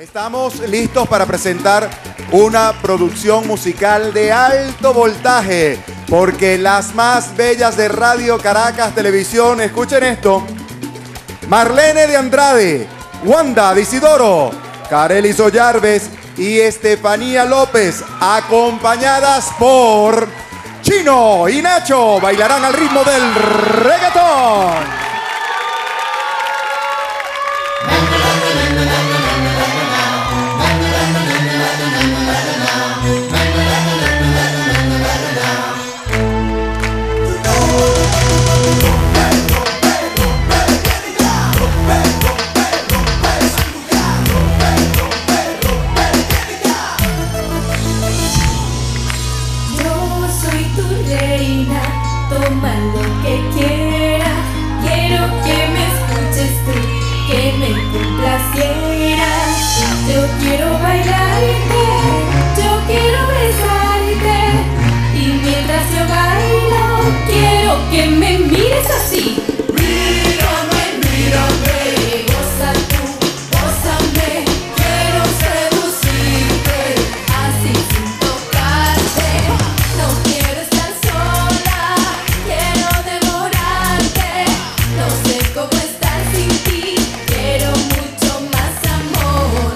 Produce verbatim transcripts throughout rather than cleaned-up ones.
Estamos listos para presentar una producción musical de alto voltaje, porque las más bellas de Radio Caracas Televisión, escuchen esto: Marlene de Andrade, Wanda de Isidoro, Karely Sollarves y Estefanía López, acompañadas por Chino y Nacho, bailarán al ritmo del reggaetón. Toma lo que quieras, quiero que me escuches tú, que me complacieras. Yo quiero bailarte, yo quiero besarte, y mientras yo bailo, quiero que me mires así. Mírame, mírame, goza tú, gózame, quiero seducirte, así sin tocarte. No quiero estar sola, quiero devorarte, no sé cómo estar sin ti, quiero mucho más amor.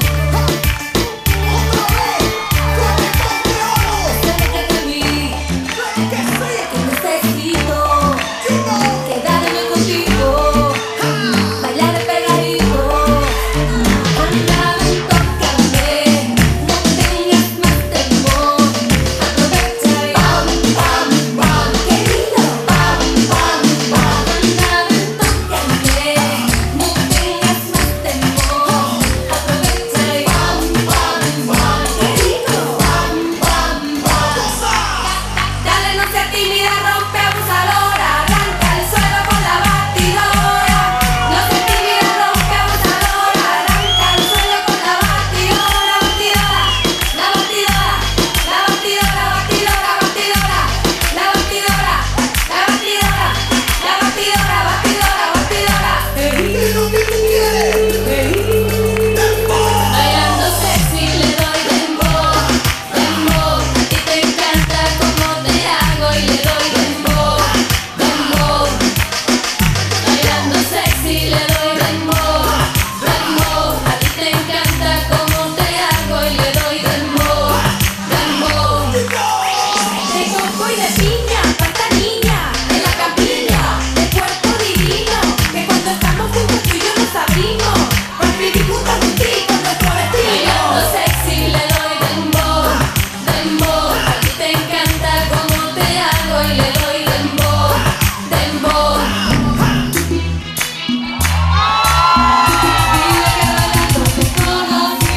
Acércate a mí, que necesito quedarme contigo, bailar pegadito. Anda, ven, tócame, no tengas más temor, aprovecha y pam, pam, pam, querido, pam, pam, pam. Anda, ven, tócame, no tengas más temor, aprovecha y pam, pam, pam, querido, pam, pam, pam. Dale, no seas tímida, rompe abusadora, arranca el suelo con la batidora. No seas tímida, rompe abusadora, arranca el suelo con la batidora, batidora, la batidora, la batidora, batidora, batidora, la batidora, la batidora, la batidora, batidora, batidora. Hey, lo que tú quieres. Bailando sexy le doy dembow, dembow. A ti te encanta como te hago y le doy dembow, dembow. Bailando sexy le doy dembow, dembow. A ti te encanta como te hago y le doy dembow, dembow. De coco y de piña, falta niña, en la campiña, de cuerpo divino, que cuando estamos juntos tú y yo nos abrimos, por vivir juntas un trigo, nuestro destino. Bailando sexy le doy dembow, dembow. A ti te encanta como te hago y le doy dembow, dembow. Dile que bailando te conocí,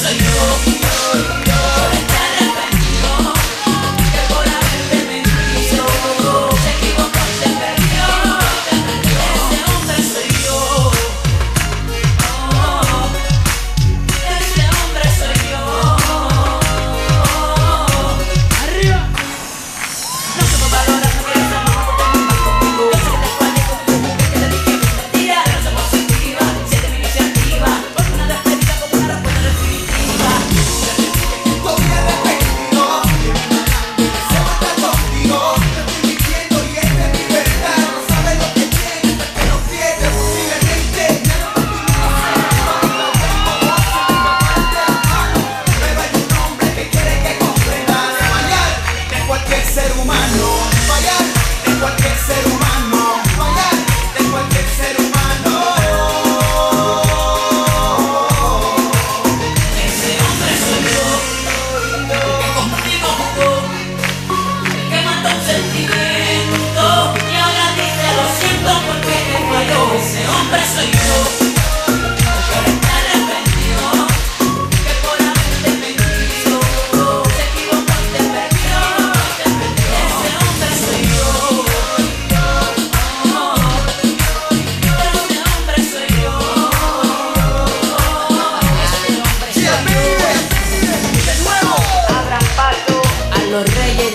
soy yo. Por estar arrepentido, que por haberte mentido. Se equivocó, se perdió. Ese hombre soy yo. Oh, ese hombre soy yo. Arriba. No somos valoras, no quieres ser más porque no más contigo. Yo sé que te fallé con tu mujer que te dije mis mentiras. No somos positivas, siete mi iniciativa. Porque una despedida como una respuesta definitiva. Estoy arrepentido, se va a estar contigo. Te estoy mintiendo y esta es mi verdad. No sabes lo que tienes, hasta que lo pierdes. Posiblemente ya no pero hay un hombre que quiere que comprendas. Fallar de cualquier ser humano. Fallar de cualquier ser humano. Fallar de cualquier ser humano. Ese hombre soy yo. El que contigo jugó. El que mató un sentimiento. Y ahora dice lo siento porque me falló. Ese hombre soy yo. Por estar arrepentido, que por haberte mentido. Se equivocó, te perdió. Ese hombre soy yo. Ese hombre soy yo. Ese hombre soy yo. De nuevo. Abran paso a los reyes